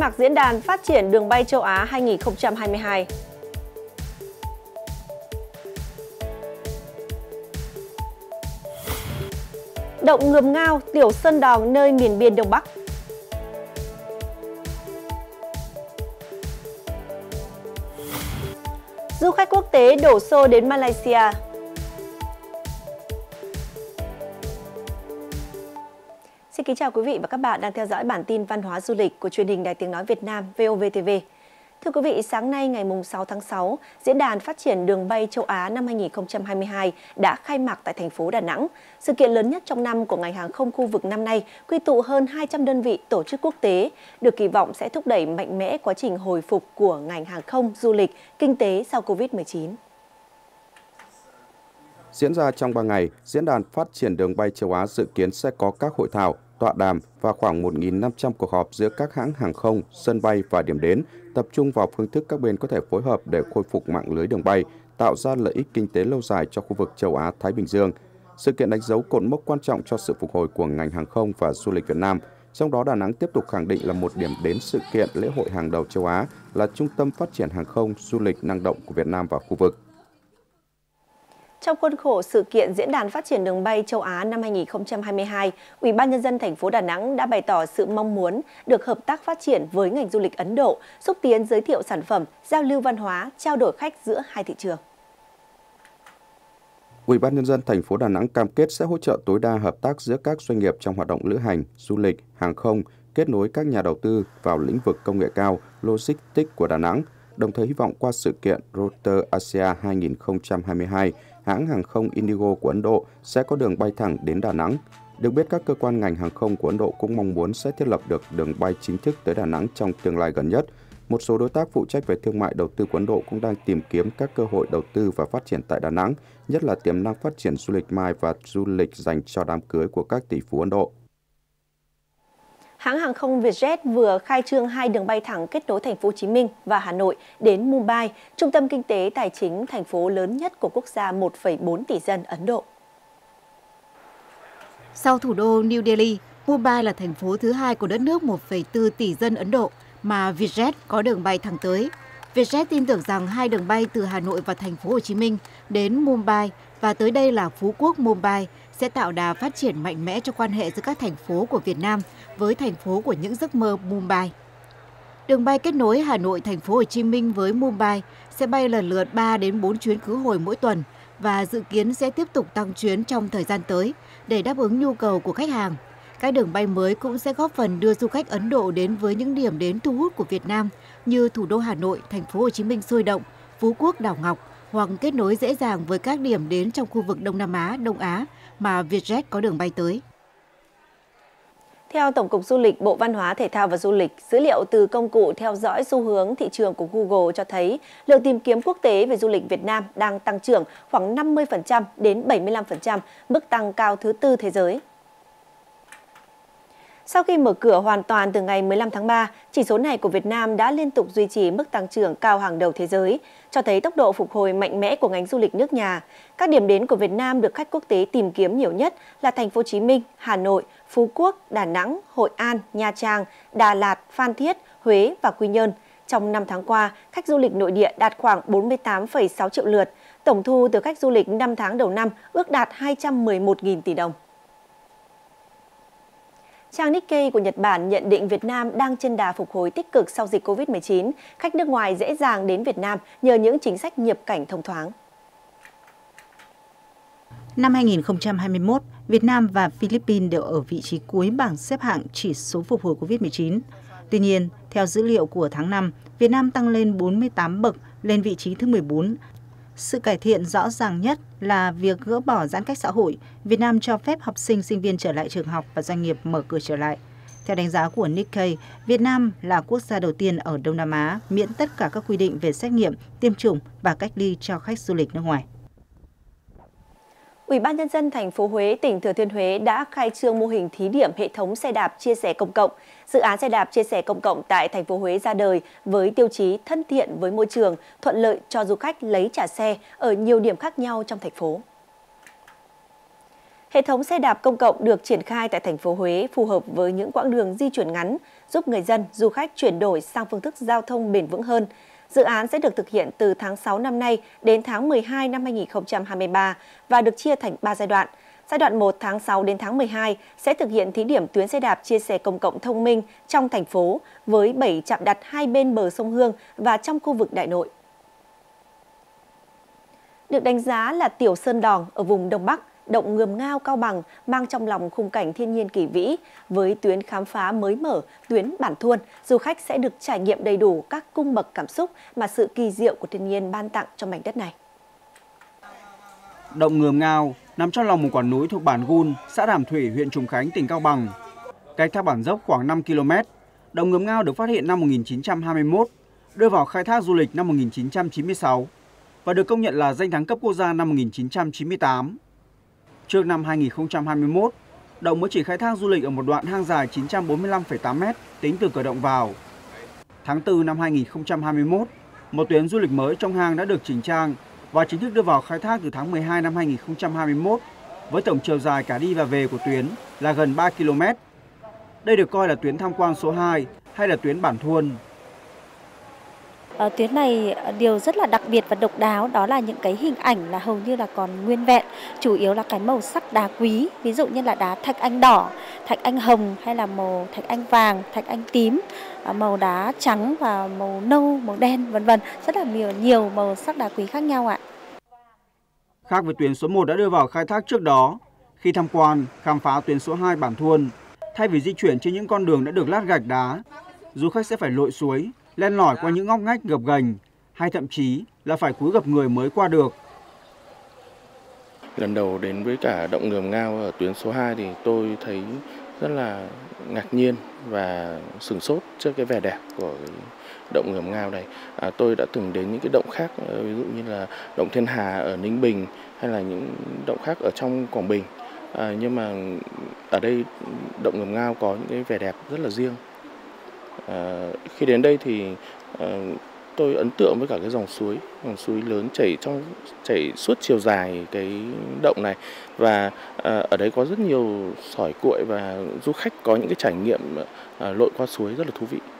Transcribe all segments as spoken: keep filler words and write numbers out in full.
mạc Diễn đàn Phát triển Đường bay Châu Á hai nghìn không trăm hai mươi hai. Động Ngườm Ngao, Tiểu Sơn Đòn nơi miền biên Đông Bắc. Du khách quốc tế đổ xô đến Malaysia. Xin kính chào quý vị và các bạn đang theo dõi bản tin văn hóa du lịch của truyền hình Đài Tiếng Nói Việt Nam vê o vê tê vê. Thưa quý vị, sáng nay ngày sáu tháng sáu, Diễn đàn Phát triển Đường bay Châu Á năm hai nghìn không trăm hai mươi hai đã khai mạc tại thành phố Đà Nẵng. Sự kiện lớn nhất trong năm của ngành hàng không khu vực năm nay quy tụ hơn hai trăm đơn vị tổ chức quốc tế, được kỳ vọng sẽ thúc đẩy mạnh mẽ quá trình hồi phục của ngành hàng không, du lịch, kinh tế sau Covid mười chín. Diễn ra trong ba ngày, Diễn đàn Phát triển Đường bay Châu Á dự kiến sẽ có các hội thảo, tọa đàm và khoảng một nghìn năm trăm cuộc họp giữa các hãng hàng không, sân bay và điểm đến, tập trung vào phương thức các bên có thể phối hợp để khôi phục mạng lưới đường bay, tạo ra lợi ích kinh tế lâu dài cho khu vực châu Á-Thái Bình Dương. Sự kiện đánh dấu cột mốc quan trọng cho sự phục hồi của ngành hàng không và du lịch Việt Nam. Trong đó, Đà Nẵng tiếp tục khẳng định là một điểm đến sự kiện lễ hội hàng đầu châu Á, là trung tâm phát triển hàng không, du lịch năng động của Việt Nam và khu vực. Trong khuôn khổ sự kiện Diễn đàn Phát triển Đường bay Châu Á năm hai nghìn không trăm hai mươi hai, Ủy ban Nhân dân thành phố Đà Nẵng đã bày tỏ sự mong muốn được hợp tác phát triển với ngành du lịch Ấn Độ, xúc tiến giới thiệu sản phẩm, giao lưu văn hóa, trao đổi khách giữa hai thị trường. Ủy ban Nhân dân thành phố Đà Nẵng cam kết sẽ hỗ trợ tối đa hợp tác giữa các doanh nghiệp trong hoạt động lữ hành, du lịch, hàng không, kết nối các nhà đầu tư vào lĩnh vực công nghệ cao, logistics của Đà Nẵng, đồng thời hy vọng qua sự kiện Router Asia hai nghìn không trăm hai mươi hai, hãng hàng không Indigo của Ấn Độ sẽ có đường bay thẳng đến Đà Nẵng. Được biết, các cơ quan ngành hàng không của Ấn Độ cũng mong muốn sẽ thiết lập được đường bay chính thức tới Đà Nẵng trong tương lai gần nhất. Một số đối tác phụ trách về thương mại đầu tư của Ấn Độ cũng đang tìm kiếm các cơ hội đầu tư và phát triển tại Đà Nẵng, nhất là tiềm năng phát triển du lịch mai và du lịch dành cho đám cưới của các tỷ phú Ấn Độ. Hãng hàng không Vietjet vừa khai trương hai đường bay thẳng kết nối thành phố Hồ Chí Minh và Hà Nội đến Mumbai, trung tâm kinh tế tài chính thành phố lớn nhất của quốc gia một phẩy bốn tỷ dân Ấn Độ. Sau thủ đô New Delhi, Mumbai là thành phố thứ hai của đất nước một phẩy bốn tỷ dân Ấn Độ mà Vietjet có đường bay thẳng tới. Vietjet tin tưởng rằng hai đường bay từ Hà Nội và thành phố Hồ Chí Minh đến Mumbai và tới đây là Phú Quốc Mumbai sẽ tạo đà phát triển mạnh mẽ cho quan hệ giữa các thành phố của Việt Nam với thành phố của những giấc mơ Mumbai. Đường bay kết nối Hà Nội, thành phố Hồ Chí Minh với Mumbai sẽ bay lần lượt ba đến bốn chuyến khứ hồi mỗi tuần và dự kiến sẽ tiếp tục tăng chuyến trong thời gian tới để đáp ứng nhu cầu của khách hàng. Các đường bay mới cũng sẽ góp phần đưa du khách Ấn Độ đến với những điểm đến thu hút của Việt Nam như thủ đô Hà Nội, thành phố Hồ Chí Minh sôi động, Phú Quốc, đảo Ngọc, hoặc kết nối dễ dàng với các điểm đến trong khu vực Đông Nam Á, Đông Á mà Vietjet có đường bay tới. Theo Tổng cục Du lịch, Bộ Văn hóa, Thể thao và Du lịch, dữ liệu từ công cụ theo dõi xu hướng thị trường của Google cho thấy lượng tìm kiếm quốc tế về du lịch Việt Nam đang tăng trưởng khoảng năm mươi phần trăm đến bảy mươi lăm phần trăm, mức tăng cao thứ tư thế giới. Sau khi mở cửa hoàn toàn từ ngày mười lăm tháng ba, chỉ số này của Việt Nam đã liên tục duy trì mức tăng trưởng cao hàng đầu thế giới, cho thấy tốc độ phục hồi mạnh mẽ của ngành du lịch nước nhà. Các điểm đến của Việt Nam được khách quốc tế tìm kiếm nhiều nhất là thành phố Hồ Chí Minh, Hà Nội, Phú Quốc, Đà Nẵng, Hội An, Nha Trang, Đà Lạt, Phan Thiết, Huế và Quy Nhơn. Trong năm tháng qua, khách du lịch nội địa đạt khoảng bốn mươi tám phẩy sáu triệu lượt. Tổng thu từ khách du lịch năm tháng đầu năm ước đạt hai trăm mười một nghìn tỷ đồng. Trang Nikkei của Nhật Bản nhận định Việt Nam đang trên đà phục hồi tích cực sau dịch Covid mười chín. Khách nước ngoài dễ dàng đến Việt Nam nhờ những chính sách nhập cảnh thông thoáng. Năm hai nghìn không trăm hai mươi mốt, Việt Nam và Philippines đều ở vị trí cuối bảng xếp hạng chỉ số phục hồi Covid mười chín. Tuy nhiên, theo dữ liệu của tháng năm, Việt Nam tăng lên bốn mươi tám bậc, lên vị trí thứ mười bốn. Sự cải thiện rõ ràng nhất là việc gỡ bỏ giãn cách xã hội, Việt Nam cho phép học sinh, sinh viên trở lại trường học và doanh nghiệp mở cửa trở lại. Theo đánh giá của Nikkei, Việt Nam là quốc gia đầu tiên ở Đông Nam Á miễn tất cả các quy định về xét nghiệm, tiêm chủng và cách ly cho khách du lịch nước ngoài. Ủy ban Nhân dân thành phố Huế, tỉnh Thừa Thiên Huế đã khai trương mô hình thí điểm hệ thống xe đạp chia sẻ công cộng. Dự án xe đạp chia sẻ công cộng tại thành phố Huế ra đời với tiêu chí thân thiện với môi trường, thuận lợi cho du khách lấy trả xe ở nhiều điểm khác nhau trong thành phố. Hệ thống xe đạp công cộng được triển khai tại thành phố Huế phù hợp với những quãng đường di chuyển ngắn, giúp người dân, du khách chuyển đổi sang phương thức giao thông bền vững hơn. Dự án sẽ được thực hiện từ tháng sáu năm nay đến tháng mười hai năm hai nghìn không trăm hai mươi ba và được chia thành ba giai đoạn. Giai đoạn một tháng sáu đến tháng mười hai sẽ thực hiện thí điểm tuyến xe đạp chia sẻ công cộng thông minh trong thành phố với bảy trạm đặt hai bên bờ sông Hương và trong khu vực Đại Nội. Được đánh giá là tiểu sơn đòn ở vùng Đông Bắc, động Ngườm Ngao Cao Bằng mang trong lòng khung cảnh thiên nhiên kỳ vĩ. Với tuyến khám phá mới mở, tuyến Bản Thuôn, du khách sẽ được trải nghiệm đầy đủ các cung bậc cảm xúc mà sự kỳ diệu của thiên nhiên ban tặng cho mảnh đất này. Động Ngườm Ngao nằm trong lòng một quả núi thuộc bản Gun, xã Đàm Thủy, huyện Trùng Khánh, tỉnh Cao Bằng. Cách thác Bản Dốc khoảng năm ki lô mét. Động Ngườm Ngao được phát hiện năm một nghìn chín trăm hai mươi mốt, đưa vào khai thác du lịch năm một nghìn chín trăm chín mươi sáu và được công nhận là danh thắng cấp quốc gia năm một nghìn chín trăm chín mươi tám. Trước năm hai nghìn không trăm hai mươi mốt, động mới chỉ khai thác du lịch ở một đoạn hang dài chín trăm bốn mươi lăm phẩy tám mét tính từ cửa động vào. Tháng tư năm hai nghìn không trăm hai mươi mốt, một tuyến du lịch mới trong hang đã được chỉnh trang và chính thức đưa vào khai thác từ tháng mười hai năm hai nghìn không trăm hai mươi mốt với tổng chiều dài cả đi và về của tuyến là gần ba ki lô mét. Đây được coi là tuyến tham quan số hai hay là tuyến Bản Thuôn. Ở tuyến này điều rất là đặc biệt và độc đáo đó là những cái hình ảnh là hầu như là còn nguyên vẹn, chủ yếu là cái màu sắc đá quý, ví dụ như là đá thạch anh đỏ, thạch anh hồng hay là màu thạch anh vàng, thạch anh tím, màu đá trắng và màu nâu, màu đen vân vân, rất là nhiều nhiều màu sắc đá quý khác nhau ạ. Khác với tuyến số một đã đưa vào khai thác trước đó, khi tham quan, khám phá tuyến số hai Bản Thuôn, thay vì di chuyển trên những con đường đã được lát gạch đá, du khách sẽ phải lội suối, len lỏi qua những ngóc ngách gập ghềnh, hay thậm chí là phải cúi gập người mới qua được. Lần đầu đến với cả động Ngườm Ngao ở tuyến số hai thì tôi thấy rất là ngạc nhiên và sửng sốt trước cái vẻ đẹp của cái động Ngườm Ngao này. À, tôi đã từng đến những cái động khác, ví dụ như là động Thiên Hà ở Ninh Bình hay là những động khác ở trong Quảng Bình. À, nhưng mà ở đây động Ngườm Ngao có những cái vẻ đẹp rất là riêng. À, khi đến đây thì à, tôi ấn tượng với cả cái dòng suối, dòng suối lớn chảy trong chảy suốt chiều dài cái động này và à, ở đấy có rất nhiều sỏi cuội và du khách có những cái trải nghiệm à, lội qua suối rất là thú vị.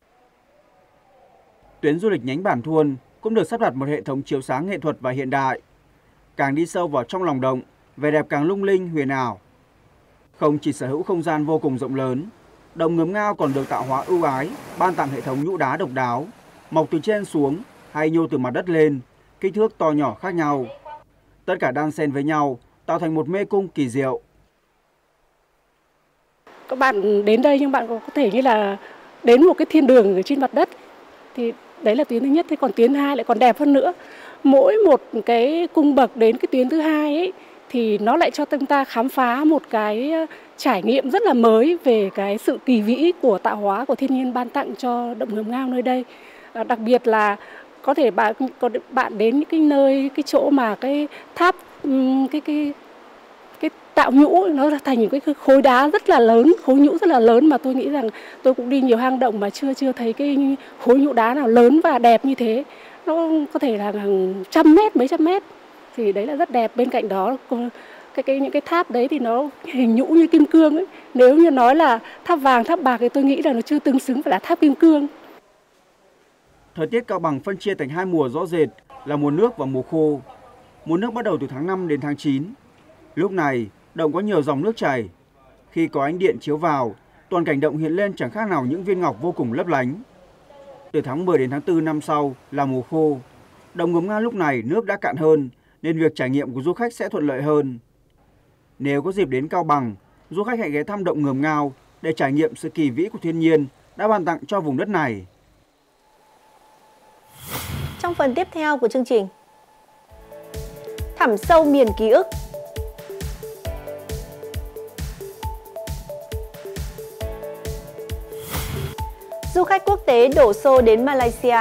Tuyến du lịch nhánh Bản Thuôn cũng được sắp đặt một hệ thống chiếu sáng nghệ thuật và hiện đại. Càng đi sâu vào trong lòng động, vẻ đẹp càng lung linh huyền ảo. Không chỉ sở hữu không gian vô cùng rộng lớn, động Ngườm Ngao còn được tạo hóa ưu ái, ban tặng hệ thống nhũ đá độc đáo, mọc từ trên xuống hay nhô từ mặt đất lên, kích thước to nhỏ khác nhau. Tất cả đan xen với nhau, tạo thành một mê cung kỳ diệu. Các bạn đến đây nhưng bạn có thể như là đến một cái thiên đường ở trên mặt đất. Thì đấy là tuyến thứ nhất, thế còn tuyến thứ hai lại còn đẹp hơn nữa. Mỗi một cái cung bậc đến cái tuyến thứ hai ấy, thì nó lại cho chúng ta khám phá một cái trải nghiệm rất là mới về cái sự kỳ vĩ của tạo hóa của thiên nhiên ban tặng cho động Ngườm Ngao nơi đây. À, đặc biệt là có thể bạn có bạn đến những cái nơi cái chỗ mà cái tháp cái cái cái tạo nhũ nó thành những cái khối đá rất là lớn, khối nhũ rất là lớn mà tôi nghĩ rằng tôi cũng đi nhiều hang động mà chưa chưa thấy cái khối nhũ đá nào lớn và đẹp như thế. Nó có thể là hàng trăm mét, mấy trăm mét. Thì đấy là rất đẹp. Bên cạnh đó cái cái những cái tháp đấy thì nó hình nhũ như kim cương ấy. Nếu như nói là tháp vàng, tháp bạc thì tôi nghĩ là nó chưa tương xứng phải là tháp kim cương. Thời tiết Cao Bằng phân chia thành hai mùa rõ rệt là mùa nước và mùa khô. Mùa nước bắt đầu từ tháng năm đến tháng chín. Lúc này, động có nhiều dòng nước chảy. Khi có ánh điện chiếu vào, toàn cảnh động hiện lên chẳng khác nào những viên ngọc vô cùng lấp lánh. Từ tháng mười đến tháng tư năm sau là mùa khô. Động Ngườm Ngao lúc này nước đã cạn hơn nên việc trải nghiệm của du khách sẽ thuận lợi hơn. Nếu có dịp đến Cao Bằng, du khách hãy ghé thăm động Ngườm Ngao để trải nghiệm sự kỳ vĩ của thiên nhiên đã ban tặng cho vùng đất này. Trong phần tiếp theo của chương trình, thẳm sâu miền ký ức. Du khách quốc tế đổ xô đến Malaysia.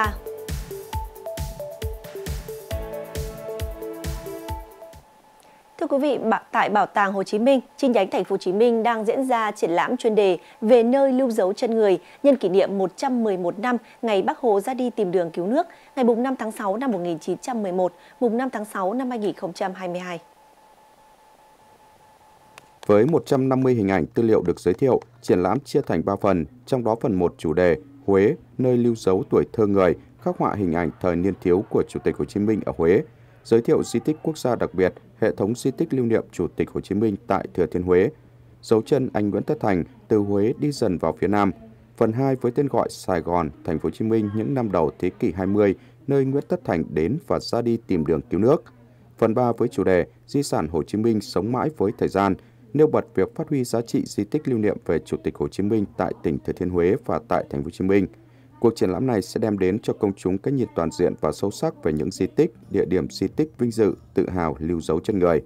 Thưa quý vị, tại Bảo tàng Hồ Chí Minh, chi nhánh thành phố Hồ Chí Minh đang diễn ra triển lãm chuyên đề về nơi lưu dấu chân người nhân kỷ niệm một trăm mười một năm ngày Bác Hồ ra đi tìm đường cứu nước, ngày năm tháng sáu năm một nghìn chín trăm mười một, năm tháng sáu năm hai nghìn không trăm hai mươi hai. Với một trăm năm mươi hình ảnh tư liệu được giới thiệu, triển lãm chia thành ba phần, trong đó phần một chủ đề Huế, nơi lưu dấu tuổi thơ người, khắc họa hình ảnh thời niên thiếu của Chủ tịch Hồ Chí Minh ở Huế, giới thiệu di tích quốc gia đặc biệt, hệ thống di tích lưu niệm Chủ tịch Hồ Chí Minh tại Thừa Thiên Huế, dấu chân anh Nguyễn Tất Thành từ Huế đi dần vào phía Nam. Phần hai với tên gọi Sài Gòn, Thành phố Hồ Chí Minh những năm đầu thế kỷ hai mươi, nơi Nguyễn Tất Thành đến và ra đi tìm đường cứu nước. Phần ba với chủ đề Di sản Hồ Chí Minh sống mãi với thời gian, nêu bật việc phát huy giá trị di tích lưu niệm về Chủ tịch Hồ Chí Minh tại tỉnh Thừa Thiên Huế và tại Thành phố Hồ Chí Minh. Cuộc triển lãm này sẽ đem đến cho công chúng cái nhìn toàn diện và sâu sắc về những di tích, địa điểm di tích vinh dự, tự hào lưu dấu chân người.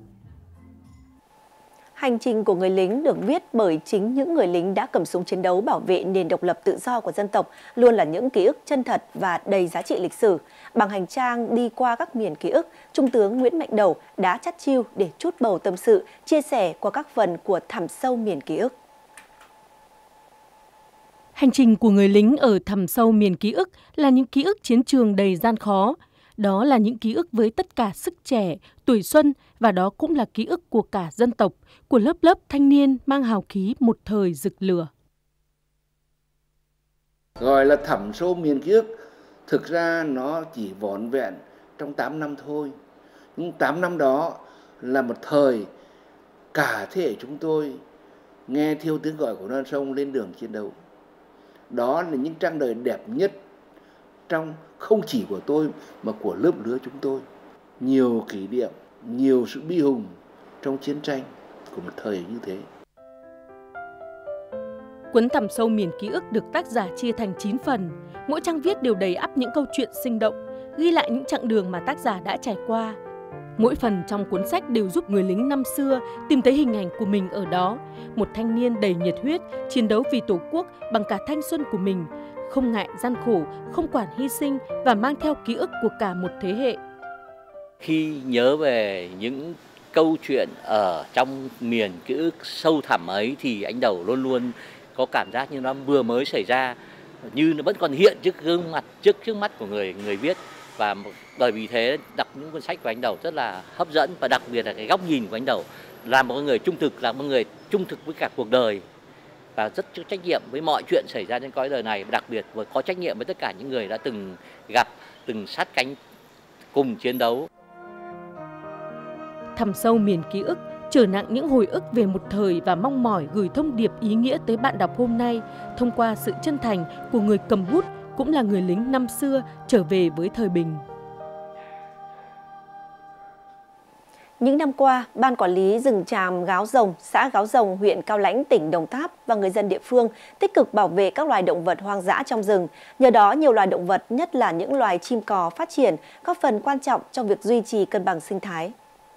Hành trình của người lính được viết bởi chính những người lính đã cầm súng chiến đấu bảo vệ nền độc lập tự do của dân tộc, luôn là những ký ức chân thật và đầy giá trị lịch sử. Bằng hành trang đi qua các miền ký ức, Trung tướng Nguyễn Mạnh Đẩu đã chắt chiu để trút bầu tâm sự, chia sẻ qua các phần của Thẳm sâu miền ký ức. Hành trình của người lính ở thẳm sâu miền ký ức là những ký ức chiến trường đầy gian khó. Đó là những ký ức với tất cả sức trẻ, tuổi xuân và đó cũng là ký ức của cả dân tộc, của lớp lớp thanh niên mang hào khí một thời rực lửa. Gọi là thẳm sâu miền ký ức, thực ra nó chỉ vỏn vẹn trong tám năm thôi. Nhưng tám năm đó là một thời cả thế hệ chúng tôi nghe theo tiếng gọi của non sông lên đường chiến đấu. Đó là những trang đời đẹp nhất trong không chỉ của tôi mà của lớp lứa chúng tôi. Nhiều kỷ niệm, nhiều sự bi hùng trong chiến tranh của một thời như thế. Cuốn Thẳm sâu miền ký ức được tác giả chia thành chín phần. Mỗi trang viết đều đầy ắp những câu chuyện sinh động, ghi lại những chặng đường mà tác giả đã trải qua. Mỗi phần trong cuốn sách đều giúp người lính năm xưa tìm thấy hình ảnh của mình ở đó. Một thanh niên đầy nhiệt huyết, chiến đấu vì Tổ quốc bằng cả thanh xuân của mình, không ngại gian khổ, không quản hy sinh và mang theo ký ức của cả một thế hệ. Khi nhớ về những câu chuyện ở trong miền ký ức sâu thẳm ấy thì anh Đẩu luôn luôn có cảm giác như nó vừa mới xảy ra, như nó vẫn còn hiện trước gương mặt, trước trước mắt của người người viết. Và bởi vì thế đọc những cuốn sách của anh Đẩu rất là hấp dẫn, và đặc biệt là cái góc nhìn của anh Đẩu là một người trung thực, là một người trung thực với cả cuộc đời và rất có trách nhiệm với mọi chuyện xảy ra trên cõi đời này, và đặc biệt với có trách nhiệm với tất cả những người đã từng gặp, từng sát cánh cùng chiến đấu. Thẳm sâu miền ký ức trở nặng những hồi ức về một thời và mong mỏi gửi thông điệp ý nghĩa tới bạn đọc hôm nay thông qua sự chân thành của người cầm bút, cũng là người lính năm xưa trở về với thời bình. Những năm qua, Ban Quản lý rừng tràm Gáo Rồng, xã Gáo Rồng, huyện Cao Lãnh, tỉnh Đồng Tháp và người dân địa phương tích cực bảo vệ các loài động vật hoang dã trong rừng. Nhờ đó, nhiều loài động vật, nhất là những loài chim cò phát triển, góp phần quan trọng trong việc duy trì cân bằng sinh thái.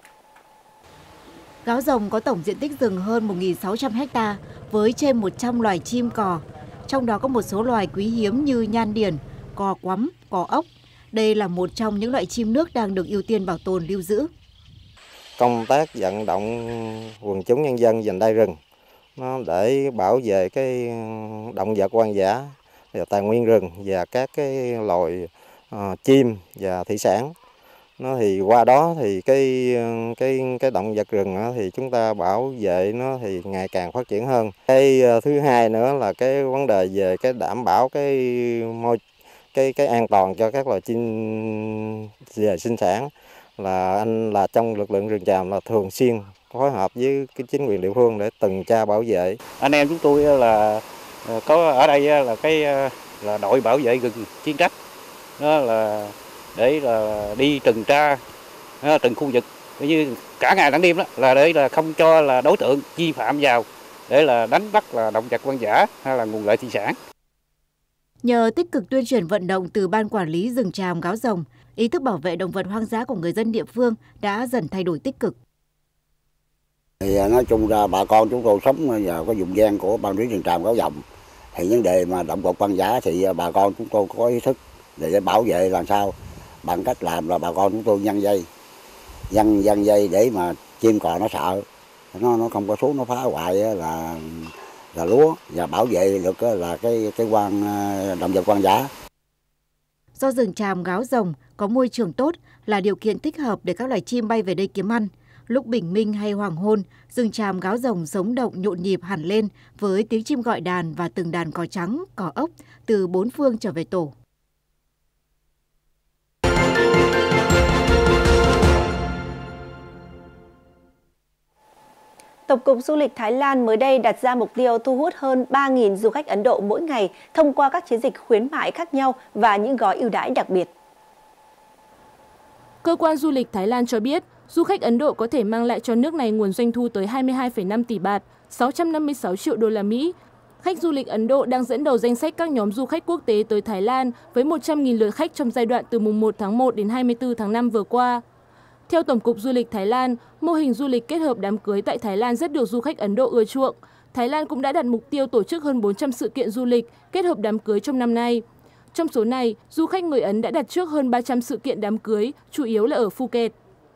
Gáo Rồng có tổng diện tích rừng hơn một nghìn sáu trăm ha với trên một trăm loài chim cò. Trong đó có một số loài quý hiếm như nhan điền, cò quắm, cò ốc. Đây là một trong những loại chim nước đang được ưu tiên bảo tồn lưu giữ. Công tác vận động quần chúng nhân dân dành đai rừng nó để bảo vệ cái động vật hoang dã, tài nguyên rừng và các cái loài uh, chim và thủy sản. Nó thì qua đó thì cái cái cái động vật rừng đó thì chúng ta bảo vệ nó thì ngày càng phát triển hơn. Cái thứ hai nữa là cái vấn đề về cái đảm bảo cái môi cái cái an toàn cho các loài chim về sinh sản, là anh là trong lực lượng rừng tràm là thường xuyên phối hợp với cái chính quyền địa phương để tuần tra bảo vệ. Anh em chúng tôi là có ở đây là cái là đội bảo vệ rừng chuyên trách, đó là để là đi tuần tra từng khu vực như cả ngày lẫn đêm, đó là để là không cho là đối tượng vi phạm vào để là đánh bắt là động vật hoang dã hay là nguồn lợi thủy sản. Nhờ tích cực tuyên truyền vận động từ Ban Quản lý rừng tràm Gáo Rồng, ý thức bảo vệ động vật hoang dã của người dân địa phương đã dần thay đổi tích cực. Thì nói chung ra bà con chúng tôi sống vào cái vùng ven của Ban Quản lý rừng tràm Gáo Rồng, thì vấn đề mà động vật hoang dã thì bà con chúng tôi có ý thức để bảo vệ làm sao, bằng cách làm là bà con chúng tôi nhân dây, nhân nhân dây để mà chim cò nó sợ, nó nó không có xuống nó phá hoại là là lúa, và bảo vệ được là cái cái quan động vật hoang dã. Do rừng tràm Gáo Rồng có môi trường tốt là điều kiện thích hợp để các loài chim bay về đây kiếm ăn. Lúc bình minh hay hoàng hôn, rừng tràm Gáo Rồng sống động nhộn nhịp hẳn lên với tiếng chim gọi đàn và từng đàn cò trắng, cò ốc từ bốn phương trở về tổ. Tổng cục Du lịch Thái Lan mới đây đặt ra mục tiêu thu hút hơn ba nghìn du khách Ấn Độ mỗi ngày thông qua các chiến dịch khuyến mại khác nhau và những gói ưu đãi đặc biệt. Cơ quan du lịch Thái Lan cho biết, du khách Ấn Độ có thể mang lại cho nước này nguồn doanh thu tới hai mươi hai phẩy năm tỷ baht, sáu trăm năm mươi sáu triệu đô la Mỹ. Khách du lịch Ấn Độ đang dẫn đầu danh sách các nhóm du khách quốc tế tới Thái Lan với một trăm nghìn lượt khách trong giai đoạn từ mùng một tháng một đến hai mươi tư tháng năm vừa qua. Theo Tổng cục Du lịch Thái Lan, mô hình du lịch kết hợp đám cưới tại Thái Lan rất được du khách Ấn Độ ưa chuộng. Thái Lan cũng đã đặt mục tiêu tổ chức hơn bốn trăm sự kiện du lịch kết hợp đám cưới trong năm nay. Trong số này, du khách người Ấn đã đặt trước hơn ba trăm sự kiện đám cưới, chủ yếu là ở Phuket.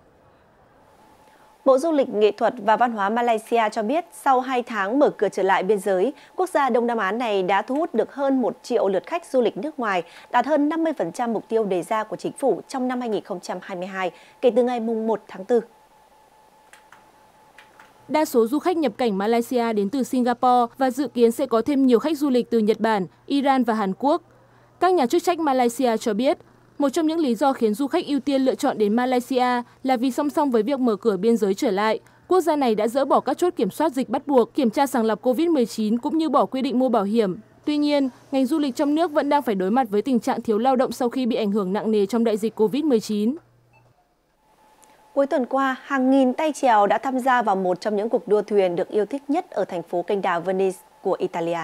Bộ Du lịch Nghệ thuật và Văn hóa Malaysia cho biết sau hai tháng mở cửa trở lại biên giới, quốc gia Đông Nam Á này đã thu hút được hơn một triệu lượt khách du lịch nước ngoài, đạt hơn năm mươi phần trăm mục tiêu đề ra của chính phủ trong năm hai nghìn không trăm hai mươi hai, kể từ ngày mùng một tháng tư. Đa số du khách nhập cảnh Malaysia đến từ Singapore và dự kiến sẽ có thêm nhiều khách du lịch từ Nhật Bản, Iran và Hàn Quốc. Các nhà chức trách Malaysia cho biết, một trong những lý do khiến du khách ưu tiên lựa chọn đến Malaysia là vì song song với việc mở cửa biên giới trở lại, quốc gia này đã dỡ bỏ các chốt kiểm soát dịch bắt buộc, kiểm tra sàng lọc Covid mười chín cũng như bỏ quy định mua bảo hiểm. Tuy nhiên, ngành du lịch trong nước vẫn đang phải đối mặt với tình trạng thiếu lao động sau khi bị ảnh hưởng nặng nề trong đại dịch Covid mười chín. Cuối tuần qua, hàng nghìn tay chèo đã tham gia vào một trong những cuộc đua thuyền được yêu thích nhất ở thành phố kênh đào Venice của Italia.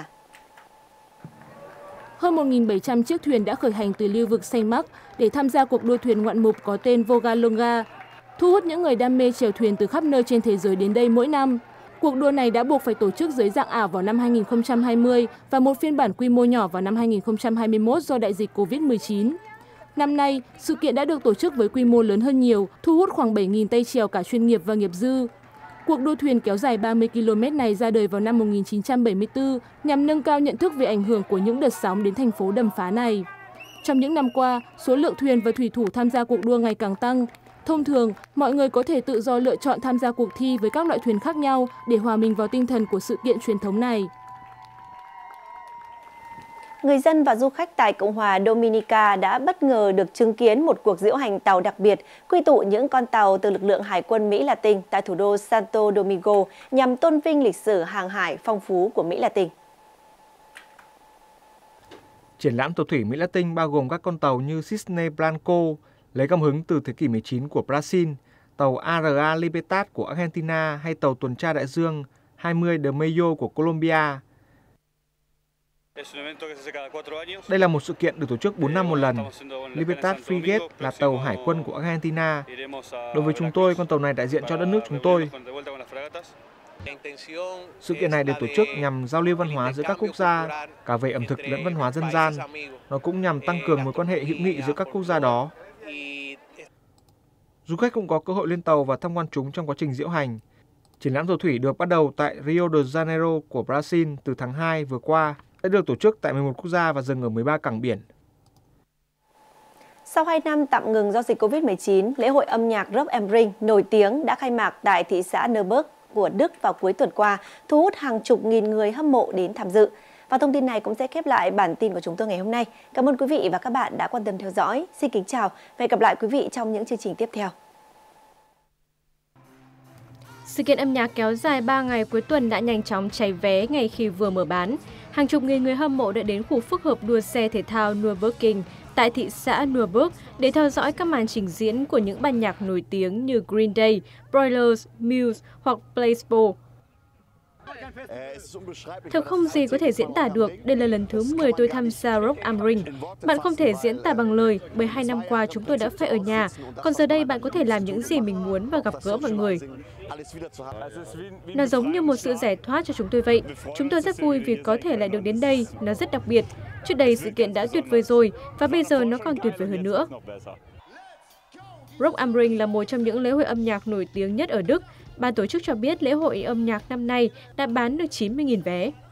Hơn một nghìn bảy trăm chiếc thuyền đã khởi hành từ lưu vực Saint Mark để tham gia cuộc đua thuyền ngoạn mục có tên Voga Longa, thu hút những người đam mê chèo thuyền từ khắp nơi trên thế giới đến đây mỗi năm. Cuộc đua này đã buộc phải tổ chức dưới dạng ảo vào năm hai nghìn không trăm hai mươi và một phiên bản quy mô nhỏ vào năm hai nghìn không trăm hai mươi mốt do đại dịch Covid mười chín. Năm nay, sự kiện đã được tổ chức với quy mô lớn hơn nhiều, thu hút khoảng bảy nghìn tay chèo cả chuyên nghiệp và nghiệp dư. Cuộc đua thuyền kéo dài ba mươi ki lô mét này ra đời vào năm một nghìn chín trăm bảy mươi tư nhằm nâng cao nhận thức về ảnh hưởng của những đợt sóng đến thành phố đầm phá này. Trong những năm qua, số lượng thuyền và thủy thủ tham gia cuộc đua ngày càng tăng. Thông thường, mọi người có thể tự do lựa chọn tham gia cuộc thi với các loại thuyền khác nhau để hòa mình vào tinh thần của sự kiện truyền thống này. Người dân và du khách tại Cộng hòa Dominica đã bất ngờ được chứng kiến một cuộc diễu hành tàu đặc biệt quy tụ những con tàu từ lực lượng Hải quân Mỹ Latin tại thủ đô Santo Domingo nhằm tôn vinh lịch sử hàng hải phong phú của Mỹ Latin. Triển lãm tàu thủy Mỹ Latin bao gồm các con tàu như Cisne Blanco, lấy cảm hứng từ thế kỷ mười chín của Brazil, tàu a rờ a Libertad của Argentina hay tàu tuần tra đại dương hai mươi de Mayo của Colombia. Đây là một sự kiện được tổ chức bốn năm một lần. Libertad Frigate là tàu hải quân của Argentina. Đối với chúng tôi, con tàu này đại diện cho đất nước chúng tôi. Sự kiện này được tổ chức nhằm giao lưu văn hóa giữa các quốc gia, cả về ẩm thực lẫn văn hóa dân gian. Nó cũng nhằm tăng cường mối quan hệ hữu nghị giữa các quốc gia đó. Du khách cũng có cơ hội lên tàu và tham quan chúng trong quá trình diễu hành. Triển lãm tàu thủy được bắt đầu tại Rio de Janeiro của Brazil từ tháng hai vừa qua, đã được tổ chức tại mười một quốc gia và dừng ở mười ba cảng biển. Sau hai năm tạm ngừng do dịch Covid mười chín, lễ hội âm nhạc Rock am Ring nổi tiếng đã khai mạc tại thị xã Neuburg của Đức vào cuối tuần qua, thu hút hàng chục nghìn người hâm mộ đến tham dự. Và thông tin này cũng sẽ khép lại bản tin của chúng tôi ngày hôm nay. Cảm ơn quý vị và các bạn đã quan tâm theo dõi. Xin kính chào và hẹn gặp lại quý vị trong những chương trình tiếp theo. Sự kiện âm nhạc kéo dài ba ngày cuối tuần đã nhanh chóng cháy vé ngay khi vừa mở bán. Hàng chục nghìn người hâm mộ đã đến khu phức hợp đua xe thể thao Nürburgring tại thị xã Neuburg để theo dõi các màn trình diễn của những ban nhạc nổi tiếng như Green Day, Broilers, Muse hoặc Placebo. Thật không gì có thể diễn tả được, đây là lần thứ mười tôi tham gia Rock am Ring. Bạn không thể diễn tả bằng lời, bởi hai năm qua chúng tôi đã phải ở nhà, còn giờ đây bạn có thể làm những gì mình muốn và gặp gỡ mọi người. Nó giống như một sự giải thoát cho chúng tôi vậy. Chúng tôi rất vui vì có thể lại được đến đây, nó rất đặc biệt. Trước đây sự kiện đã tuyệt vời rồi, và bây giờ nó còn tuyệt vời hơn nữa. Rock am Ring là một trong những lễ hội âm nhạc nổi tiếng nhất ở Đức. Ban tổ chức cho biết lễ hội âm nhạc năm nay đã bán được chín mươi nghìn vé.